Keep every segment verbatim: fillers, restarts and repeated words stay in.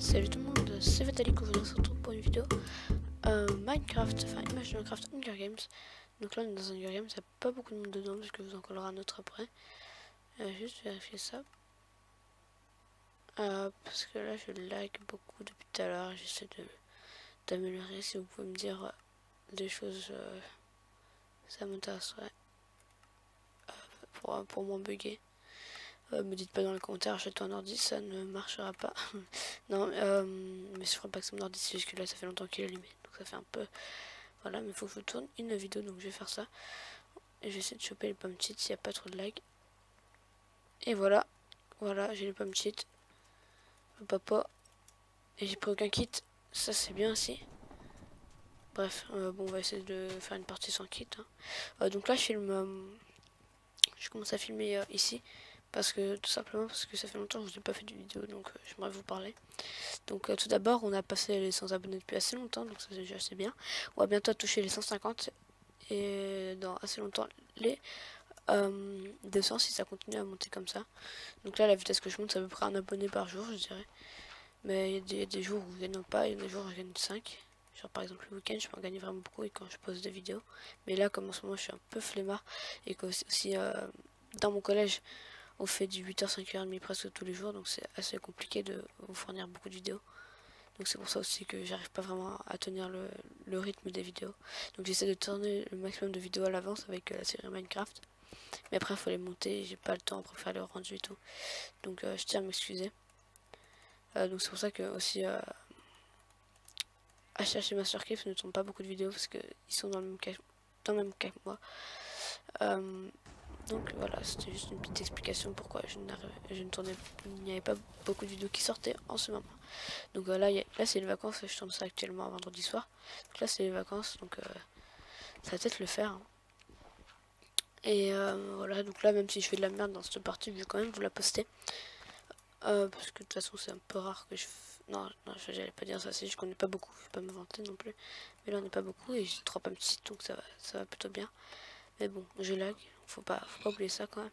Salut tout le monde, c'est Vitalik, aujourd'hui on se retrouve pour une vidéo euh, Minecraft, enfin image de Minecraft Hunger Games. Donc là on est dans un Hunger Games, il n'y a pas beaucoup de monde dedans parce que vous en collerez un autre après. Euh, juste vérifier ça. Euh, parce que là je lag beaucoup depuis tout à l'heure, j'essaie de d'améliorer. Si vous pouvez me dire euh, des choses, euh, ça m'intéresserait euh, pour, pour moins bugger. Euh, me dites pas dans les commentaires, achète-toi un ordi, ça ne marchera pas. Non, euh, mais je crois pas que c'est mon ordi, c'est juste que là ça fait longtemps qu'il est allumé. Donc ça fait un peu... Voilà, mais il faut que je tourne une vidéo, donc je vais faire ça. Et je vais essayer de choper les pommes cheats s'il n'y a pas trop de lag. Et voilà, voilà, j'ai les pommes cheats. Papa. Et j'ai pris aucun kit, ça c'est bien aussi. Bref, euh, bon, on va essayer de faire une partie sans kit. Hein. Euh, donc là, je filme... Euh, je commence à filmer euh, ici. Parce que, tout simplement, parce que ça fait longtemps que je n'ai pas fait de vidéo, donc euh, j'aimerais vous parler. Donc euh, tout d'abord, on a passé les cent abonnés depuis assez longtemps, donc ça c'est déjà assez bien. On va bientôt toucher les cent cinquante et dans assez longtemps les euh, deux cents si ça continue à monter comme ça. Donc là, la vitesse que je monte, c'est à peu près un abonné par jour, je dirais. Mais il y, y a des jours où je gagne pas, il y a des jours où je gagne cinq. Genre par exemple le week-end, je peux en gagner vraiment beaucoup et quand je pose des vidéos. Mais là, comme en ce moment, je suis un peu flemmard et que aussi, aussi euh, dans mon collège, on fait du huit heures, cinq heures trente presque tous les jours, donc c'est assez compliqué de vous fournir beaucoup de vidéos. Donc c'est pour ça aussi que j'arrive pas vraiment à tenir le, le rythme des vidéos. Donc j'essaie de tourner le maximum de vidéos à l'avance avec euh, la série Minecraft. Mais après il faut les monter, j'ai pas le temps pour faire le rendu et tout. Donc euh, je tiens à m'excuser. Euh, donc c'est pour ça que aussi euh, H H et MasterCliff ne tournent pas beaucoup de vidéos parce qu'ils sont dans le même cas, dans le même cas que moi. Euh, Donc voilà, c'était juste une petite explication pourquoi je, je ne tournais, il n'y avait pas beaucoup de vidéos qui sortaient en ce moment. Donc euh, là, y a, là c'est les vacances, je tourne ça actuellement vendredi soir. Donc là c'est les vacances, donc euh, ça va peut-être le faire. Hein. Et euh, voilà, donc là même si je fais de la merde dans cette partie, je vais quand même vous la poster. Euh, parce que de toute façon c'est un peu rare que je... Non, non j'allais pas dire ça, c'est juste qu'on n'est pas beaucoup, je vais pas me vanter non plus. Mais là on n'est pas beaucoup et j'ai trois pommes petites, donc ça va, ça va plutôt bien. Mais bon, je lag, faut pas, faut pas oublier ça quand même.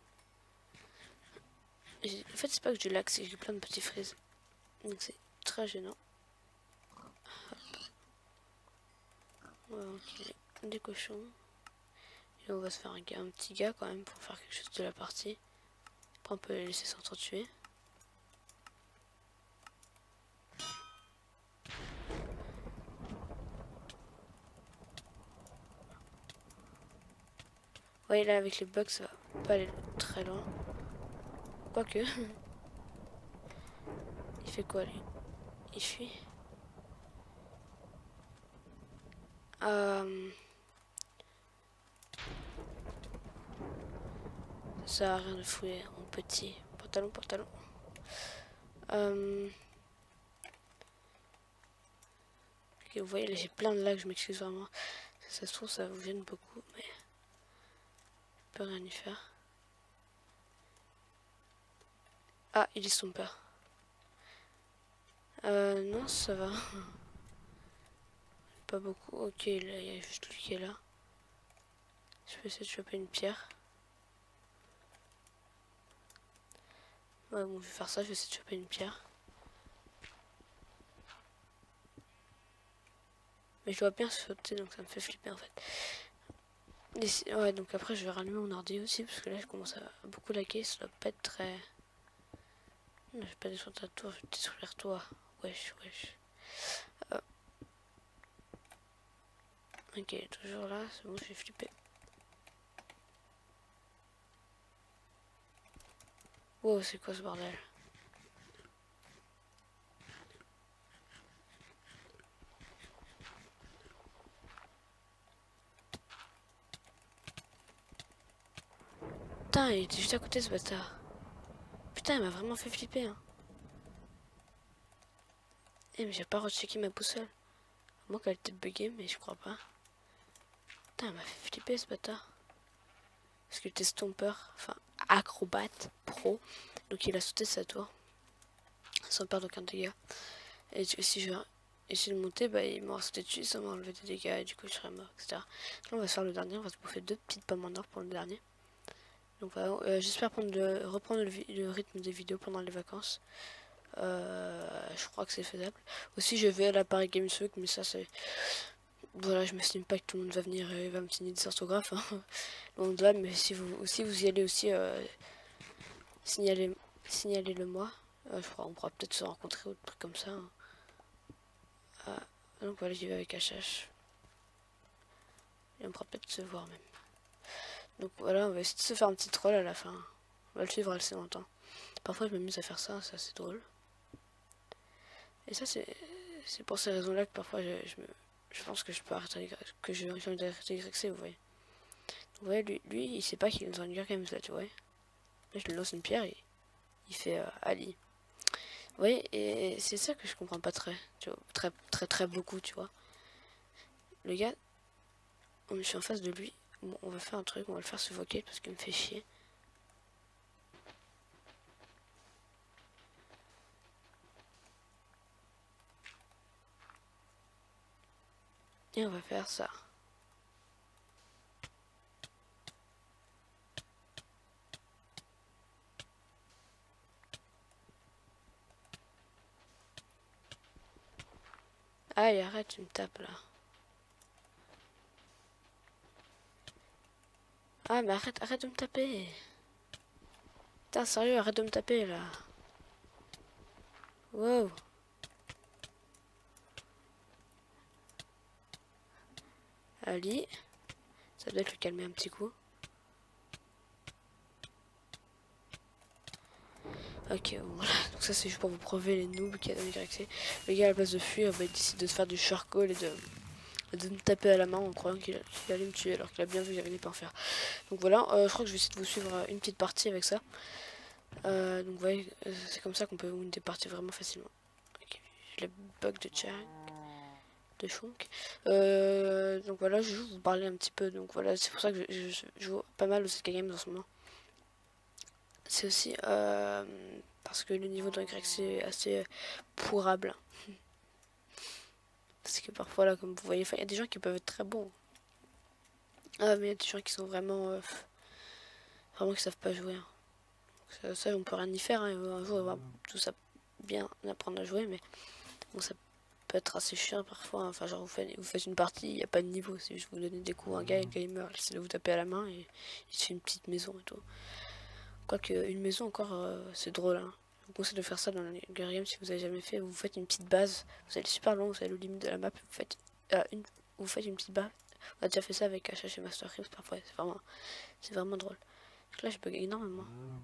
En fait, c'est pas que je lag, c'est que j'ai plein de petits frises. Donc c'est très gênant. On va enculer des cochons. Et on va se faire un, un petit gars quand même pour faire quelque chose de la partie. Après on peut les laisser s'entretuer. Ouais, là avec les bugs ça va pas aller très loin. Quoique. Il fait quoi lui? Il fuit. Euh... Ça sert à rien de fouiller en petit. Pantalon, pantalon. Euh... Ok, vous voyez là j'ai plein de lags, je m'excuse vraiment. Ça se trouve ça vous gêne beaucoup, mais je peux rien y faire. Ah, il est son père. Euh, non, ça va. Pas beaucoup. Ok, là, il y a juste lui qui est là. Je vais essayer de choper une pierre. Ouais, bon, je vais faire ça, je vais essayer de choper une pierre. Mais je dois bien sauter, donc ça me fait flipper en fait. Et ouais, donc après, je vais rallumer mon ordi aussi, parce que là, je commence à beaucoup laguer. Ça doit pas être très... Non, je vais pas descendre ta tour, je vais détruire toi. Wesh, wesh. Euh... Ok, toujours là, c'est bon, j'ai flippé. Wow, c'est quoi ce bordel? Putain, il était juste à côté ce bâtard. Putain, il m'a vraiment fait flipper. Hein. Eh, mais j'ai pas rechecké ma boussole. À moins qu'elle était buggée, mais je crois pas. Putain, il m'a fait flipper ce bâtard. Parce qu'il était stomper, enfin acrobate pro. Donc il a sauté sa tour. Sans perdre aucun dégât. Et si je vais essayer de monter, bah il m'a sauté dessus, ça m'a enlevé des dégâts et du coup je serais mort, et cetera. Là on va se faire le dernier, on va se bouffer deux petites pommes en or pour le dernier. Donc voilà, euh, j'espère prendre le, reprendre le, le rythme des vidéos pendant les vacances. Euh, je crois que c'est faisable. Aussi, je vais à la Paris Games Week, mais ça, c'est... Voilà, je m'estime pas que tout le monde va venir et va me signer des orthographes. Hein. Loin de là, mais si vous, si vous y allez aussi, euh, signalez, signalez-le moi. Euh, je crois on pourra peut-être se rencontrer ou des trucs comme ça. Hein. Ah, donc voilà, j'y vais avec H H. Et on pourra peut-être se voir même. Donc voilà, on va essayer de se faire un petit troll à la fin. On va le suivre assez longtemps. Parfois, je m'amuse à faire ça, ça c'est drôle. Et ça, c'est c'est pour ces raisons-là que parfois, je, je, me, je pense que je peux arrêter que je vais arrêter Y C, vous voyez. Vous voyez, lui, lui, il sait pas qu'il est dans une guerre comme ça, tu vois. Là, je lui lance une pierre et il fait euh, Ali. Vous voyez, et c'est ça que je comprends pas très, tu vois, très, très, très beaucoup, tu vois. Le gars, je suis en face de lui, bon, on va faire un truc, on va le faire suffoquer parce qu'il me fait chier. Et on va faire ça. Allez, arrête, tu me tapes là. Ah, mais arrête, arrête de me taper. Putain, sérieux, arrête de me taper là. Wow. Ali. Ça doit être le calmer un petit coup. Ok, bon, voilà. Donc ça, c'est juste pour vous prouver les noobs qu'il y a dans Y C. Le gars, à la place de fuir, bah, il décide de se faire du charcoal et de, de me taper à la main en croyant qu'il qu allait me tuer alors qu'il a bien vu que j'arrivais pas à en faire. Donc voilà, euh, je crois que je vais essayer de vous suivre une petite partie avec ça. Euh, donc vous voyez, c'est comme ça qu'on peut win des parties vraiment facilement. Okay. J'ai le bug de Jack, de Shonk. Euh, donc voilà, je vais vous parler un petit peu. Donc voilà, c'est pour ça que je, je, je joue pas mal au C K Games en ce moment. C'est aussi euh, parce que le niveau de Y C est assez pourrable. Parce que parfois là, comme vous voyez, il y a des gens qui peuvent être très bons. Ah, mais il y a des gens qui sont vraiment... Euh, vraiment qui savent pas jouer. Hein. Ça, ça, on peut rien y faire. Hein. Un jour, on va tout ça bien apprendre à jouer, mais bon, ça peut être assez chiant parfois. Hein. Enfin, genre, vous faites, vous faites une partie, il n'y a pas de niveau. C'est juste vous donnez des coups à un gars et le gars il meurt. Essayez de vous taper à la main et il se fait une petite maison et tout. Quoique, une maison encore, euh, c'est drôle. Hein. Je vous conseille de faire ça dans les games si vous avez jamais fait. Vous faites une petite base. Vous allez super loin, vous allez au limite de la map. Vous faites, euh, une, vous faites une petite base. On a déjà fait ça avec H H et Master Crips parfois. C'est vraiment, c'est vraiment drôle. Donc là, je bug énormément.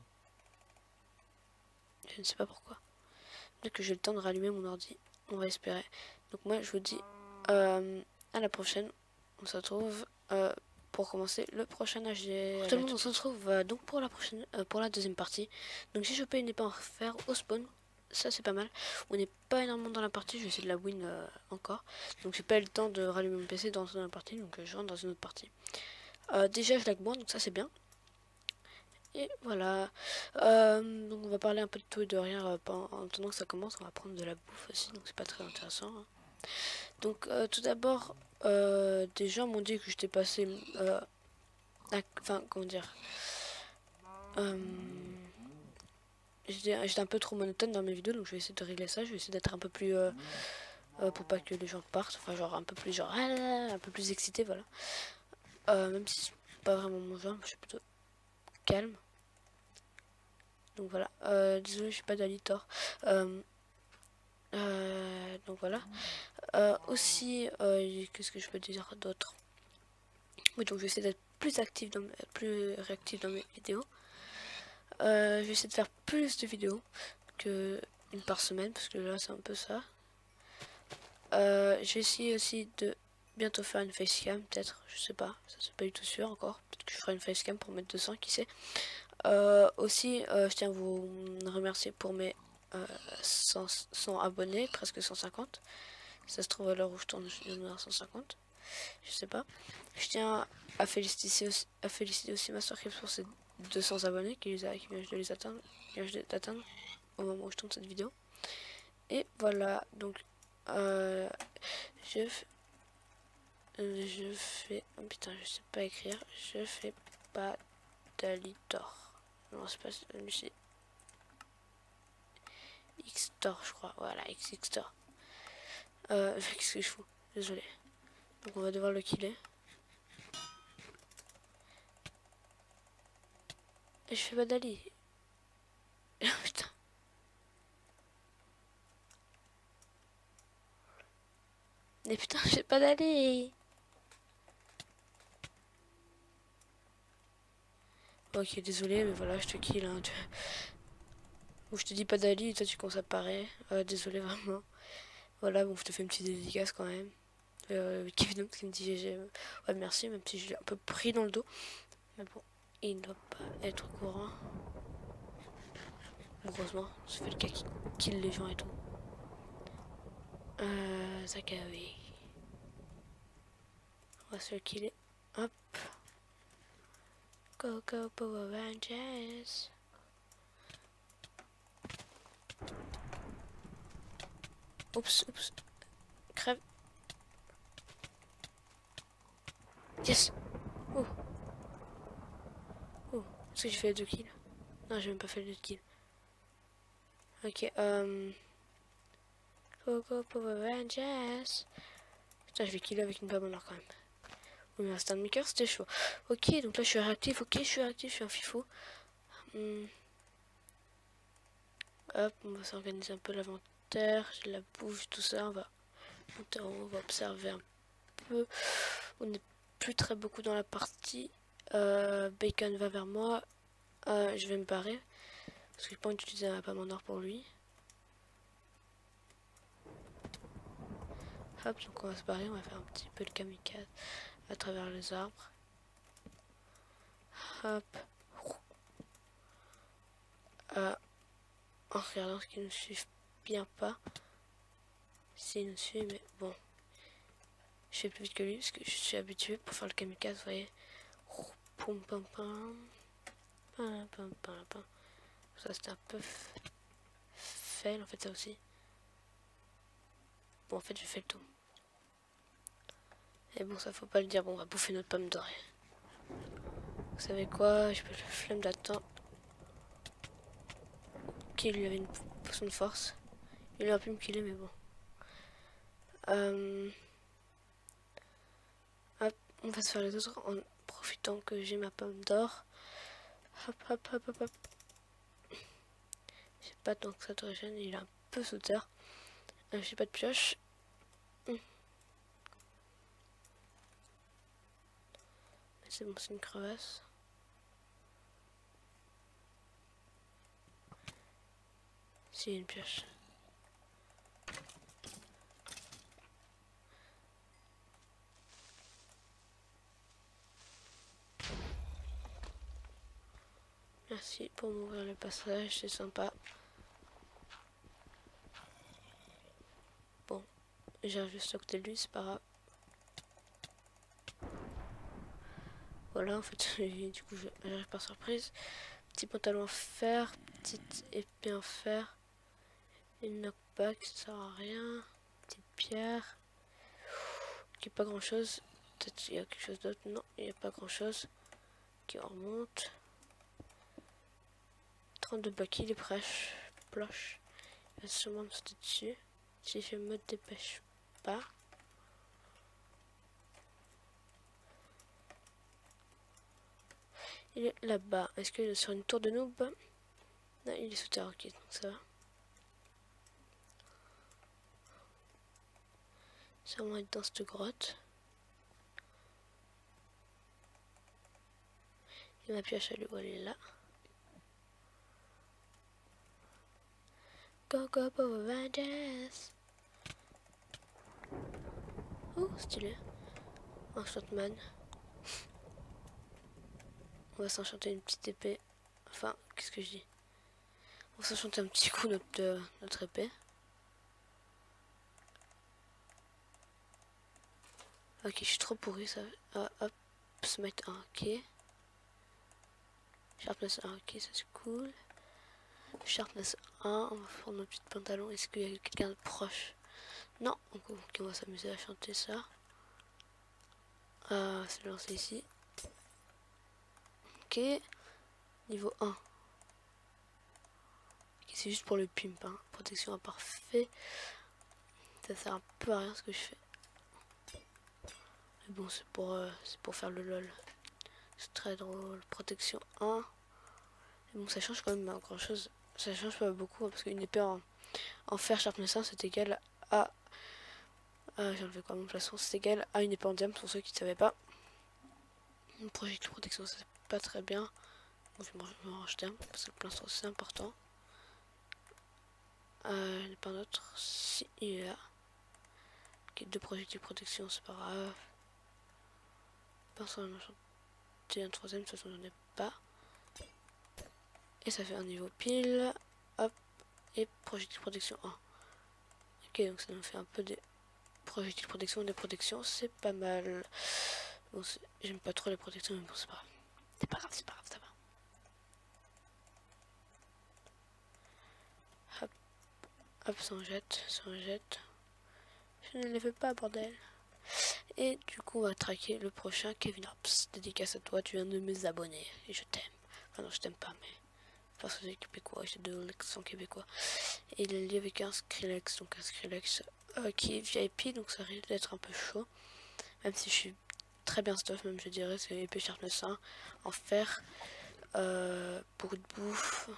Je ne sais pas pourquoi. Peut-être que j'ai le temps de rallumer mon ordi. On va espérer. Donc moi, je vous dis euh, à la prochaine. On se retrouve euh, pour commencer le prochain H D. Tout le monde, on se retrouve euh, donc pour la prochaine, euh, pour la deuxième partie. Donc si je peux une épée en fer au spawn, ça c'est pas mal. On n'est pas énormément dans la partie. Je vais essayer de la win euh, encore. Donc j'ai pas eu le temps de rallumer mon P C dans la partie. Donc euh, je rentre dans une autre partie. Euh, déjà, je lag moins, donc ça c'est bien. Et voilà. Euh, donc on va parler un peu de tout et de rien euh, en attendant que ça commence. On va prendre de la bouffe aussi, donc c'est pas très intéressant. Hein. Donc euh, tout d'abord, euh, des gens m'ont dit que j'étais passé... Euh, enfin, comment dire euh, J'étais un peu trop monotone dans mes vidéos, donc je vais essayer de régler ça. Je vais essayer d'être un peu plus... Euh, euh, pour pas que les gens partent. Enfin, genre un peu plus genre... Un peu plus excité, voilà. Euh, même si c'est pas vraiment mon genre, je suis plutôt calme. Donc voilà, euh, désolé, je suis pas d'Alitor. Euh, euh, donc voilà. Euh, aussi, euh, qu'est-ce que je peux dire d'autre? Oui, donc je vais essayer d'être plus actif, dans, plus réactif dans mes vidéos. Euh, je vais essayer de faire plus de vidéos que une par semaine, parce que là c'est un peu ça. Euh, je vais essayer aussi de bientôt faire une facecam, peut-être, je sais pas, ça c'est pas du tout sûr encore. Peut-être que je ferai une facecam pour mettre deux cents, qui sait. Euh, aussi, euh, je tiens à vous remercier pour mes euh, cent, cent abonnés, presque cent cinquante. Ça se trouve à l'heure où je tourne, je vais à cent cinquante. Je sais pas. Je tiens à féliciter aussi, à féliciter aussi Master Crips pour ses deux cents abonnés qui, les a, qui vient de les atteindre, qui vient d'atteindre au moment où je tourne cette vidéo. Et voilà, donc euh, je, je fais... Oh putain, je sais pas écrire. Je fais pas d'Alitor. Non, c'est pas Lucie. X-Store, je crois. Voilà, X-Store. Euh, qu'est-ce que je fous? Désolé. Donc on va devoir le killer. Et je fais pas d'ali. Putain. Mais putain, j'ai pas d'ali. Ok, désolé, mais voilà, je te kill. Hein, tu... Ou je te dis pas d'ali et toi tu commences à parler. Euh, désolé, vraiment. Voilà, bon, je te fais une petite dédicace quand même. Euh, Kevin qui me dit G G. Ouais, merci, même si je l'ai un peu pris dans le dos. Mais bon, il ne doit pas être au courant. Heureusement, ça fait le cas qui kill les gens et tout. Euh, Zakawi. On va se le killer. Hop. Go, go, Power Rangers. Oups, oups. Crève. Yes. Oh. Oh. Est-ce que j'ai fait les deux kills? Non, j'ai même pas fait les deux kills. Ok, euh... Go, go, Power Rangers. Putain, je vais killer avec une pomme en or quand même. Oui, mais un stand maker, c'était chaud. Ok, donc là, je suis réactif. Ok, je suis réactif, je suis un fifou. Hmm. Hop, on va s'organiser un peu l'inventaire. J'ai la bouffe, tout ça. On va monter en haut, on va observer un peu. On n'est plus très beaucoup dans la partie. Euh, Bacon va vers moi. Euh, je vais me barrer. Parce que j'ai pas envie d'utiliser un pomme en or pour lui. Hop, donc on va se barrer. On va faire un petit peu de kamikaze à travers les arbres. Hop. Euh, en regardant ce qu'ils ne suivent bien pas. S'ils nous suivent, mais bon. Je fais plus vite que lui parce que je suis habitué pour faire le kamikaze, vous voyez. Pum, pum, pum. Pum, pum, pum, pum. Ça c'était un peu fail en fait, ça aussi. Bon, en fait, je fais le tout. Et bon, ça faut pas le dire. Bon, on va bouffer notre pomme dorée. Vous savez quoi? Je peux le flemme d'attendre. Ok, lui avait une potion de force. Il aurait pu me killer, mais bon. Euh... Hop, on va se faire les autres en profitant que j'ai ma pomme d'or. Hop, hop, hop, hop, hop. J'ai pas tant que ça de régène, il est un peu sauteur. Euh, j'ai pas de pioche. Hum. C'est bon, c'est une crevasse. C'est une pioche. Merci pour m'ouvrir le passage, c'est sympa. Bon, j'arrive juste à côté de lui, c'est pas grave. Voilà, en fait, du coup, j'arrive par surprise. Petit pantalon en fer, petite épée en fer. Une knockback, ça sert à rien. Petite pierre. Qui pas grand chose. Peut-être qu'il y a quelque chose d'autre. Non, il n'y a pas grand chose. Qui remonte. trente-deux bucky, les prêches. Ploche. Il va sûrement me sauter dessus. Si je me dépêche pas. Il est là-bas. Est-ce qu'il est sur une tour de noob? Non, il est sous terre, ok, donc ça va. Sûrement être dans cette grotte. Et ma pioche à lui, elle est là. Go go Power Rangers. Oh, stylé. Enchantment. On va s'enchanter une petite épée. Enfin, qu'est-ce que je dis? On va s'enchanter un petit coup notre, euh, notre épée. Ok, je suis trop pourri ça. Ah, hop, smite un, ok. Sharpness un, ok, ça c'est cool. Sharpness un, on va prendre notre petit pantalon. Est-ce qu'il y a quelqu'un de proche? Non, donc okay, on va s'amuser à chanter ça. Euh, c'est lancé ici. Ok, niveau un. Ok, c'est juste pour le pimp, hein. Protection imparfait. Ça sert un peu à rien ce que je fais. Mais bon, c'est pour, euh, c'est pour faire le lol. C'est très drôle. Protection un. Et bon, ça change quand même grand chose. Ça change pas beaucoup, hein, parce qu'une épée en, en fer sharpness un, c'est égal à... Ah, j'ai enlevé quoi mon plafond. C'est égal à une épée en diamant, pour ceux qui ne savaient pas. Une projectile protection, c'est pas très bien. Donc, je vais m'en racheter un, parce que le pinceau c'est important. Euh, il n'y a pas d'autre. Si, il est là. Ok, deux projectiles protection, c'est pas grave. Pinceau, un troisième, de toute façon, j'en ai pas. Et ça fait un niveau pile. Hop. Et projectile protection un. Ok, donc ça nous fait un peu des projectiles protection, des protections, c'est pas mal. Bon, j'aime pas trop les protections, mais bon, c'est pas grave. C'est pas grave, c'est pas grave, ça va. Hop, hop, ça en jette, ça en jette. Je ne les veux pas, bordel. Et du coup, on va traquer le prochain Kevin Hobbs. Dédicace à toi, tu es un de mes abonnés. Et je t'aime. Enfin, non, je t'aime pas, mais. Parce que c'est québécois, j'ai deux l'accent québécois. Et il est lié avec un Skrillex, donc un Skrillex euh, qui est V I P, donc ça risque d'être un peu chaud. Même si je suis très bien stuff, même je dirais, c'est épée sharpness un en fer. Euh, beaucoup de bouffe.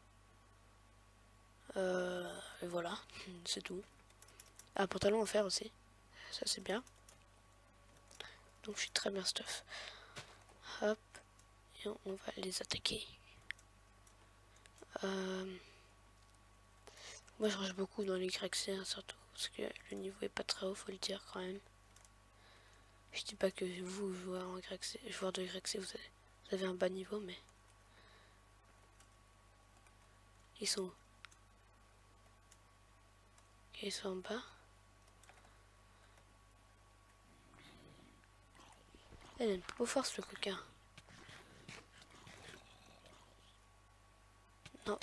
Euh, et voilà, c'est tout. Ah, pantalon en fer aussi. Ça c'est bien. Donc je suis très bien stuff. Hop. Et on, on va les attaquer. Euh, moi je range beaucoup dans les Y C, hein, surtout. Parce que le niveau est pas très haut, faut le dire quand même. Je dis pas que vous, joueurs en Y C, joueurs de Y C, vous avez, vous avez un bas niveau, mais... Ils sont où? Ils sont en bas. Elle aime pas force le coquin. Non.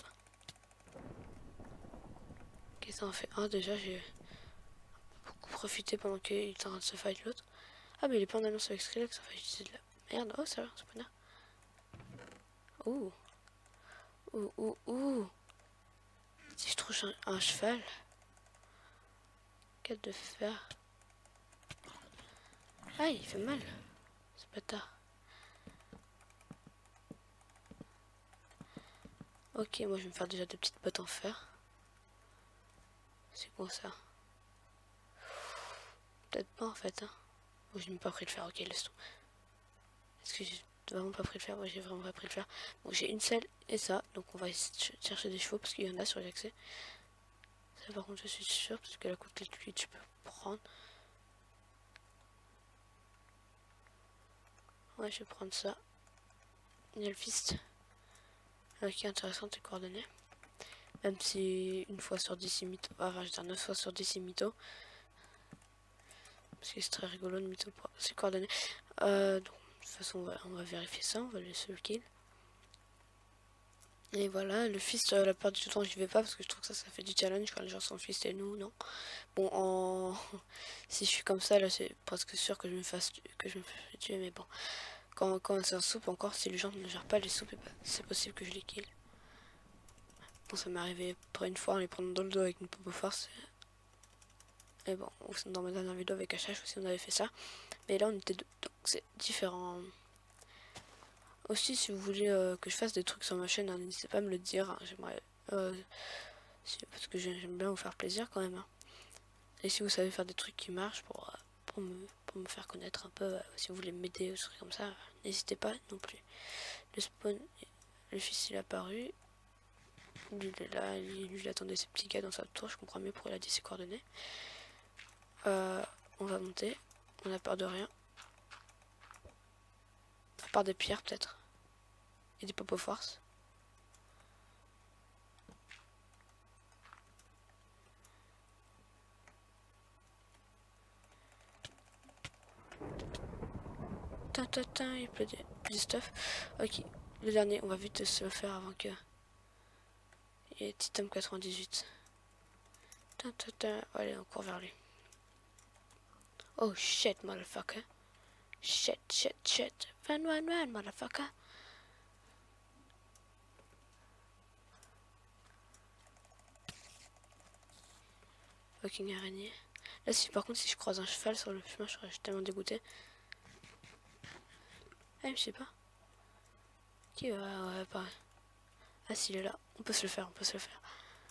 Ok, ça en fait un déjà, j'ai beaucoup profité pendant qu'il était en train de se fight l'autre. Ah mais il est pas en alliance avec Skrillex, enfin c'est de la merde. Oh ça va, c'est pas bien. Ouh. Ouh, ouh, ouh. Si je trouve un, un cheval. Qu'est-ce de faire? Ah, il fait mal. C'est bâtard. Ok, moi je vais me faire déjà des petites bottes en fer. C'est quoi ça? Peut-être pas en fait. Hein. Bon, j'ai même pas pris le fer. Ok, laisse tout. Est-ce que j'ai vraiment pas pris le fer? Moi j'ai vraiment pas pris le fer. Bon, j'ai une selle et ça. Donc on va chercher des chevaux parce qu'il y en a sur l'accès. Ça par contre je suis sûre parce que la côte clé je peux prendre. Ouais, je vais prendre ça. Il y a le fist. Ok, intéressant tes coordonnées. Même si une fois sur dix, mytho. Enfin, je veux dire neuf fois sur dix, mytho. Parce que c'est très rigolo de mytho pour ses coordonnées. Euh, donc, de toute façon, on va, on va vérifier ça. On va laisser le kill. Et voilà, le fist, euh, la plupart du temps, j'y vais pas parce que je trouve que ça, ça fait du challenge quand les gens sont fist et nous, non. Bon, en... si je suis comme ça, là, c'est presque sûr que je me fasse que je me fais tuer, mais bon. Quand, quand c'est un soupe, encore, si les gens ne gèrent pas les soupes, c'est possible que je les kill. Bon, ça m'est arrivé pour une fois en les prenant dans le dos avec une popo force. Et bon, dans ma dernière vidéo avec H H aussi, on avait fait ça. Mais là, on était deux, donc c'est différent. Aussi, si vous voulez euh, que je fasse des trucs sur ma chaîne, hein, n'hésitez pas à me le dire. Hein, j'aimerais... Euh, si, parce que j'aime bien vous faire plaisir quand même. Hein. Et si vous savez faire des trucs qui marchent pour, euh, pour, me, pour me faire connaître un peu, euh, si vous voulez m'aider ou des trucs comme ça, euh, n'hésitez pas non plus. Le spawn, le fils il est apparu. Lui il est là, lui, lui il attendait ses petits gars dans sa tour, je comprends mieux pourquoi il a dit ses coordonnées. Euh, on va monter, on a peur de rien. À part des pierres peut-être. Et des popos force. Tintin, il pleut du stuff. Ok, le dernier, on va vite se le faire avant que... Et Titan quatre-vingt-dix-huit. Tintin, allez, on court vers lui. Oh shit, motherfucker. Shit, shit, shit. Run, run, run, motherfucker. Fucking araignée. Là, si par contre, si je croise un cheval sur le chemin, je serais tellement dégoûté. Ah, je sais pas. Qui va... Ouais, pareil. Ah, s'il est là. On peut se le faire, on peut se le faire.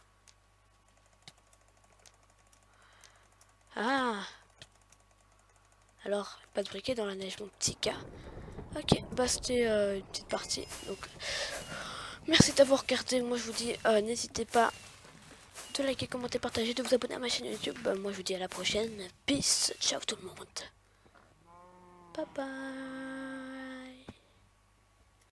Ah! Alors, pas de briquet dans la neige, mon petit gars. Ok, bah c'était euh, une petite partie. Donc, merci d'avoir regardé. Moi, je vous dis, euh, n'hésitez pas de liker, commenter, partager, de vous abonner à ma chaîne YouTube. Bah, moi, je vous dis à la prochaine. Peace. Ciao tout le monde. Bye bye.